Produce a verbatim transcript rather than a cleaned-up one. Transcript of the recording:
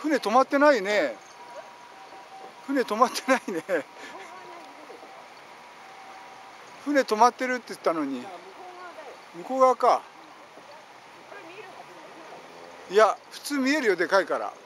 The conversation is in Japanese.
船止まってないね。船止まってないね。船止まってるって言ったのに。向こう側か。いや、普通見えるよ、でかいから。